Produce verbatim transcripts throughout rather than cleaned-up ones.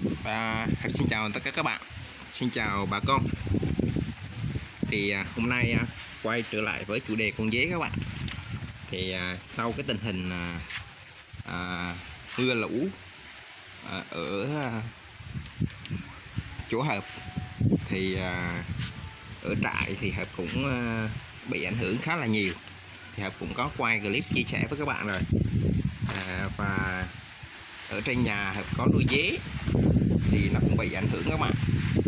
À, xin chào tất cả các bạn, xin chào bà con. Thì à, hôm nay à, quay trở lại với chủ đề con dế các bạn. Thì à, sau cái tình hình à, à, mưa lũ à, ở à, chỗ Hợp thì à, ở trại thì Hợp cũng à, bị ảnh hưởng khá là nhiều. Thì Hợp cũng có quay clip chia sẻ với các bạn rồi. À, và ở trên nhà Hợp có nuôi dế thì nó cũng bị ảnh hưởng các bạn.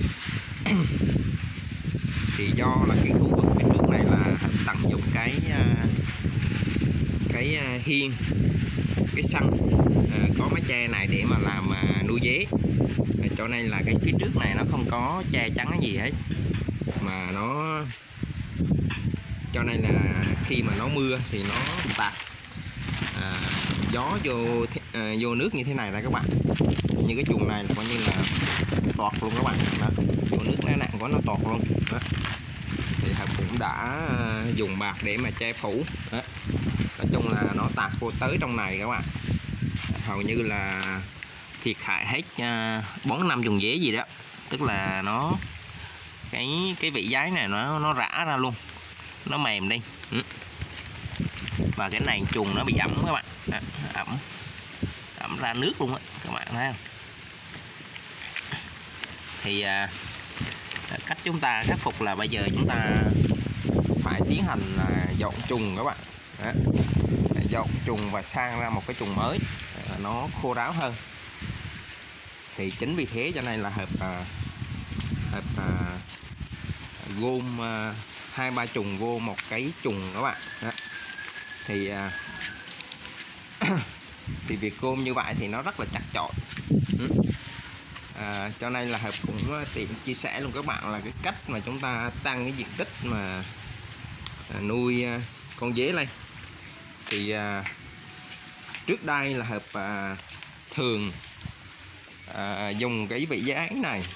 Thì do là cái khu vực bên trước này là tận dụng cái cái hiên, cái sân có mái che này để mà làm nuôi dế, cho nên là cái phía trước này nó không có che chắn gì hết, mà nó cho nên là khi mà nó mưa thì nó tạt à, gió vô à, vô nước như thế này đây các bạn. Như cái chuồng này là coi như là toọt luôn các bạn đó. Vô nước nó nặng quá nó toọt luôn đó. Thì Hợp cũng đã dùng bạt để mà che phủ đó. Nói chung là nó tạt vô tới trong này các bạn, hầu như là thiệt hại hết bốn năm chuồng dế gì đó, tức là nó cái cái vị giấy này nó nó rã ra luôn, nó mềm đi. Và cái này chuồng nó bị ẩm các bạn, đó, ẩm ẩm ra nước luôn á các bạn thấy không. Thì à, cách chúng ta khắc phục là bây giờ chúng ta phải tiến hành là dọn chuồng các bạn. Đó. Dọn chuồng và sang ra một cái chuồng mới nó khô ráo hơn. Thì chính vì thế cho nên là Hợp à, Hợp à, gom à, hai ba chuồng vô một cái chuồng các bạn. Đó. Thì à, thì việc gom như vậy thì nó rất là chặt chội. À, cho nên là Hợp cũng tiện chia sẻ luôn các bạn là cái cách mà chúng ta tăng cái diện tích mà à, nuôi à, con dế lên. Thì à, trước đây là Hợp à, thường à, dùng cái vị giá này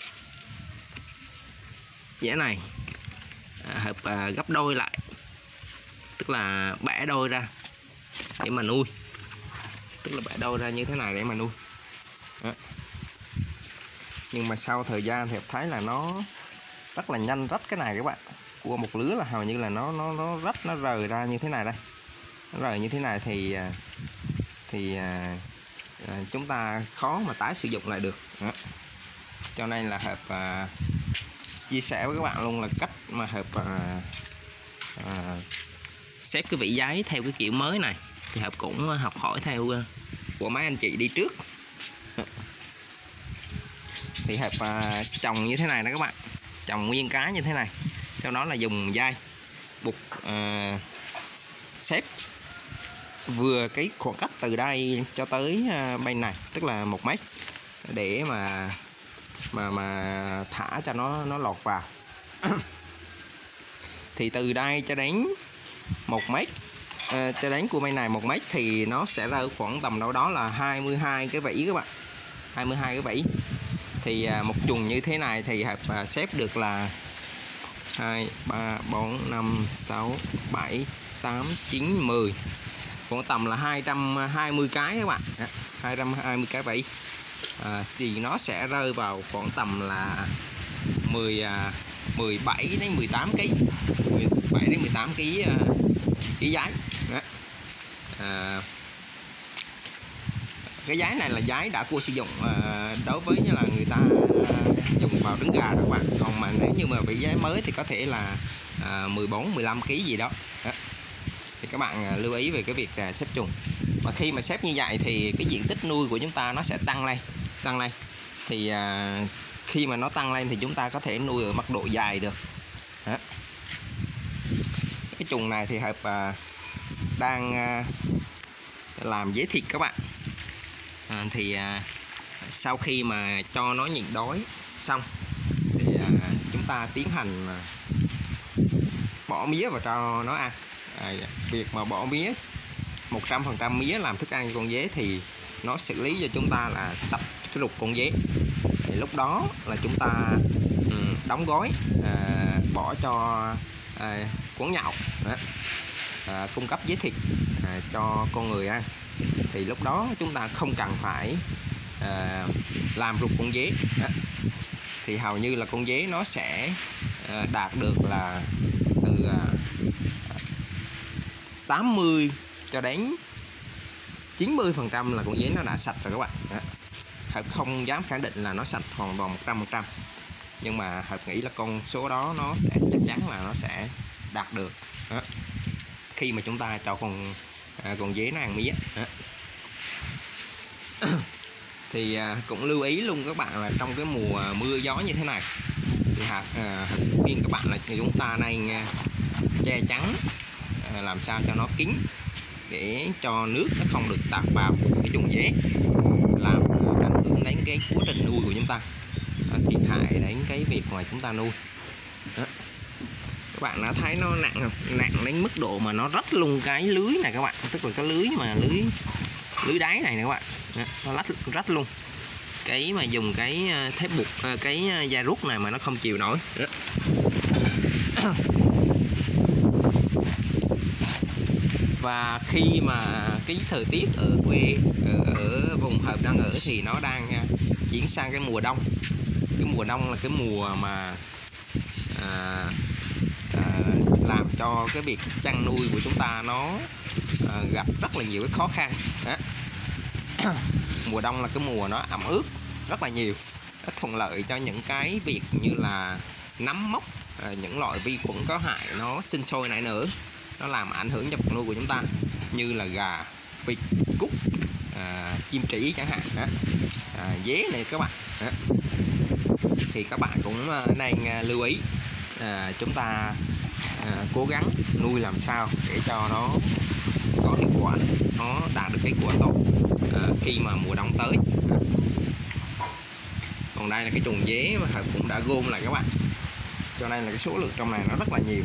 giá này à, Hợp à, gấp đôi lại, tức là bẻ đôi ra để mà nuôi, tức là bẻ đôi ra như thế này để mà nuôi. Đó. Nhưng mà sau thời gian thì Hợp thấy là nó rất là nhanh rách cái này các bạn. Cua một lứa là hầu như là nó nó nó rách, nó rời ra như thế này đây. Nó rời như thế này thì thì à, chúng ta khó mà tái sử dụng lại được. Đó. Cho nên là Hợp à, chia sẻ với các bạn luôn là cách mà Hợp à, à, xếp cái vỉ giấy theo cái kiểu mới này. Thì Hợp cũng học hỏi theo của mấy anh chị đi trước. Thì Hợp à, trồng như thế này đó các bạn, trồng nguyên cái như thế này, sau đó là dùng dây buộc à, xếp vừa cái khoảng cách từ đây cho tới à, bên này, tức là một mét, để mà mà mà thả cho nó nó lọt vào. Thì từ đây cho đến một mét, à, cho đến của bên này một mét thì nó sẽ rơi khoảng tầm đâu đó là hai mươi hai cái vỉ các bạn, hai mươi hai cái vỉ. Thì à, một chuồng như thế này thì Hợp à, xếp được là hai, ba, bốn, năm, sáu, bảy, tám, chín, mười, khoảng tầm là hai trăm hai mươi cái các bạn. Đó, hai trăm hai mươi cái vỉ. À, thì nó sẽ rơi vào khoảng tầm là mười, à, mười bảy đến mười tám ký, mười bảy đến mười tám ký à, ký giấy. Đó. À, cái giấy này là giấy đã qua sử dụng à, đối với như là người ta dùng vào trứng gà các bạn. Còn mà nếu như mà bị giấy mới thì có thể là à, mười bốn mười lăm ký gì đó. Đó. Thì các bạn à, lưu ý về cái việc à, xếp chuồng. Và khi mà xếp như vậy thì cái diện tích nuôi của chúng ta nó sẽ tăng lên, tăng lên. Thì à, khi mà nó tăng lên thì chúng ta có thể nuôi ở mật độ dài được. Đó. Cái chuồng này thì Hợp à, đang à, làm dế thịt các bạn. À, thì à, sau khi mà cho nó nhịn đói xong thì à, chúng ta tiến hành à, bỏ mía vào cho nó ăn. À, việc mà bỏ mía một trăm phần trăm mía làm thức ăn cho con dế thì nó xử lý cho chúng ta là sạch cái ruột con dế. Thì lúc đó là chúng ta um, đóng gói à, bỏ cho à, quán nhậu đó, à, cung cấp dế thịt à, cho con người ăn. Thì lúc đó chúng ta không cần phải à, làm rụt con dế đó, thì hầu như là con dế nó sẽ à, đạt được là từ à, tám mươi cho đến chín mươi phần trăm là con dế nó đã sạch rồi các bạn đó. Hợp không dám khẳng định là nó sạch hoàn toàn một trăm phần trăm, nhưng mà Hợp nghĩ là con số đó nó sẽ chắc chắn là nó sẽ đạt được đó, khi mà chúng ta cho con à, con dế nó ăn mía đó. Thì à, cũng lưu ý luôn các bạn là trong cái mùa mưa gió như thế này thì Hợp à, khuyên các bạn là chúng ta nên à, che chắn à, làm sao cho nó kín để cho nước nó không được tạt vào cái chuồng dế, làm ảnh hưởng đến cái quá trình nuôi của chúng ta, thiệt hại đến cái việc mà chúng ta nuôi đó. Các bạn đã thấy nó nặng không? Nặng đến mức độ mà nó rách luôn cái lưới này các bạn, tức là cái lưới mà lưới lưới đáy này nè các bạn đó, nó rách rách luôn cái mà dùng cái thép buộc cái da rút này mà nó không chịu nổi đó. Và khi mà cái thời tiết ở quê ở, ở vùng Hợp đang ở thì nó đang chuyển sang cái mùa đông. Cái mùa đông là cái mùa mà à, à, làm cho cái việc chăn nuôi của chúng ta nó à, gặp rất là nhiều cái khó khăn đó. Mùa đông là cái mùa nó ẩm ướt rất là nhiều, nó thuận lợi cho những cái việc như là nấm mốc, à, những loại vi khuẩn có hại nó sinh sôi nảy nở, nó làm ảnh hưởng cho vật nuôi của chúng ta như là gà, vịt, cút, à, chim trĩ chẳng hạn đó. À, dế này các bạn đó. Thì các bạn cũng nên lưu ý à, chúng ta à, cố gắng nuôi làm sao để cho nó có hiệu quả, nó đạt được kết quả tốt à, khi mà mùa đông tới. Còn đây là cái chuồng dế mà Hợp cũng đã gom lại các bạn, cho nên là cái số lượng trong này nó rất là nhiều.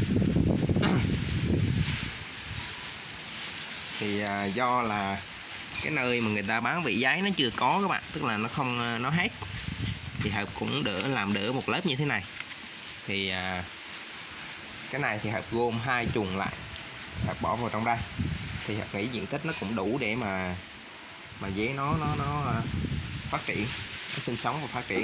Thì à, do là cái nơi mà người ta bán vị giấy nó chưa có các bạn, tức là nó không nó hết, thì Hợp cũng đỡ làm đỡ một lớp như thế này. Thì à, cái này thì Hợp gom hai chuồng lại, Hợp bỏ vào trong đây, thì Hợp nghĩ diện tích nó cũng đủ để mà mà dế nó nó nó phát triển, nó sinh sống và phát triển.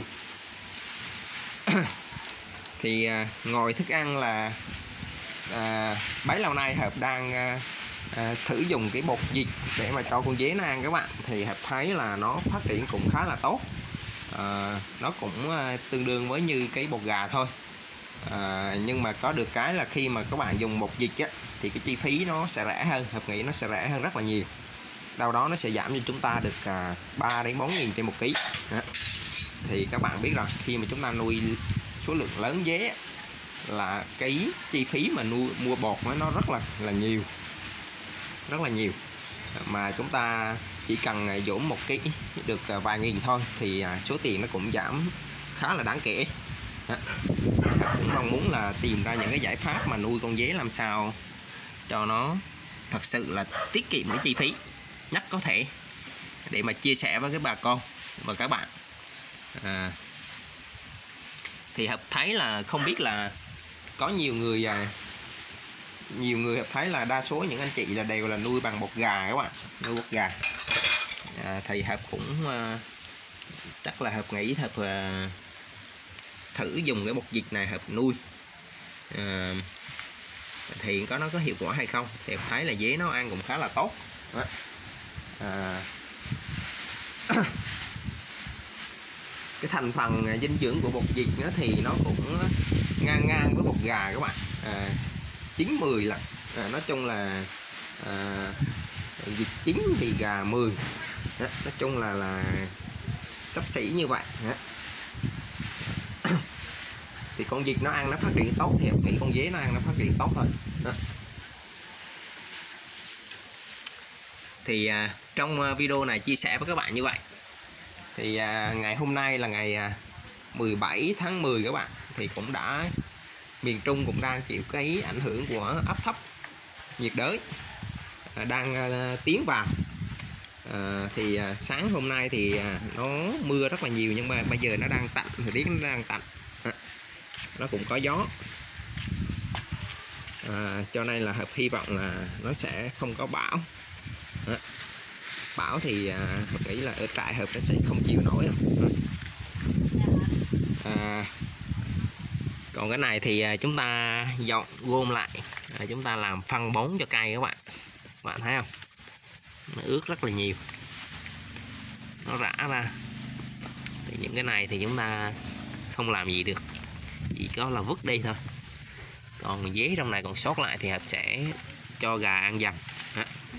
Thì à, ngồi thức ăn là à, bấy lâu nay Hợp đang à, à, thử dùng cái bột vịt để mà cho con dế nó ăn các bạn, thì Hợp thấy là nó phát triển cũng khá là tốt. À, nó cũng à, tương đương với như cái bột gà thôi. À, nhưng mà có được cái là khi mà các bạn dùng bột vịt á, thì cái chi phí nó sẽ rẻ hơn, Hợp nghĩ nó sẽ rẻ hơn rất là nhiều. Đâu đó nó sẽ giảm cho chúng ta được à, ba đến bốn nghìn trên một ký. Đó. Thì các bạn biết rồi, khi mà chúng ta nuôi số lượng lớn dế là cái chi phí mà nuôi mua bột nó rất là là nhiều, rất là nhiều. Mà chúng ta chỉ cần dỗm một ký được vài nghìn thôi thì số tiền nó cũng giảm khá là đáng kể. Đó. Cũng mong muốn là tìm ra những cái giải pháp mà nuôi con dế làm sao cho nó thật sự là tiết kiệm cái chi phí nhất có thể, để mà chia sẻ với cái bà con và các bạn. À, thì Hợp thấy là không biết là có nhiều người à, nhiều người Hợp thấy là đa số những anh chị là đều là nuôi bằng bột gà các bạn, nuôi bột gà. À, thì Hợp cũng à, chắc là Hợp nghĩ Hợp à, thử dùng cái bột vịt này Hợp nuôi à, thì có nó có hiệu quả hay không, thì Hợp thấy là dế nó ăn cũng khá là tốt. Đó. À, cái thành phần dinh dưỡng của bột vịt nữa thì nó cũng ngang ngang với bột gà các bạn, à, chín mười lần. À, nói chung là à, vịt chín thì gà mười. Đó, nói chung là là xấp xỉ như vậy. Đó. Thì con vịt nó ăn nó phát triển tốt thì nghĩ con dế nó ăn nó phát triển tốt thôi. Đó. Thì à, trong video này chia sẻ với các bạn như vậy. Thì à, ngày hôm nay là ngày à, mười bảy tháng mười các bạn, thì cũng đã miền Trung cũng đang chịu cái ảnh hưởng của áp thấp nhiệt đới à, đang à, tiến vào. À, thì à, sáng hôm nay thì à, nó mưa rất là nhiều, nhưng mà bây giờ nó đang tạnh, thời tiết nó đang tạnh, à, nó cũng có gió. À, cho nên là Hợp hy vọng là nó sẽ không có bão. À. bão thì à, hợp nghĩ là ở trại hợp nó sẽ không chịu nổi đâu. À, còn cái này thì à, chúng ta dọn gom lại, à, chúng ta làm phân bón cho cây các bạn. Các bạn thấy không, nó ướt rất là nhiều, nó rã ra. Thì những cái này thì chúng ta không làm gì được, chỉ có là vứt đi thôi. Còn dế trong này còn sót lại thì Hợp sẽ cho gà ăn dần. Đó.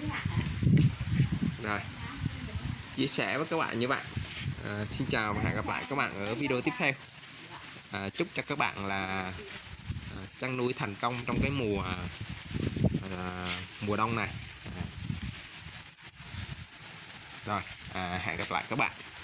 Rồi, chia sẻ với các bạn như vậy. À, xin chào và hẹn gặp lại các bạn ở video tiếp theo. À, chúc cho các bạn là à, chăn nuôi thành công trong cái mùa à, mùa đông này. À, rồi, à, hẹn gặp lại các bạn.